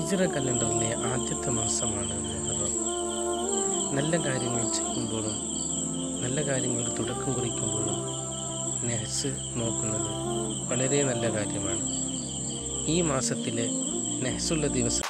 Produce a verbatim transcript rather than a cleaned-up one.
ഹിജ്റ കലണ്ടറിലെ ആദ്യത്തെ മാസമാണ് മുഹറം. നല്ല കാര്യങ്ങൾ ചെയ്യുമ്പോഴും നല്ല കാര്യങ്ങളുടെ തുടക്കം കുറിക്കുമ്പോഴും നെഹ്സ് നോക്കുന്നത് വളരെ നല്ല കാര്യമാണ്. ഈ മാസത്തിലെ നെഹ്സുള്ള ദിവസം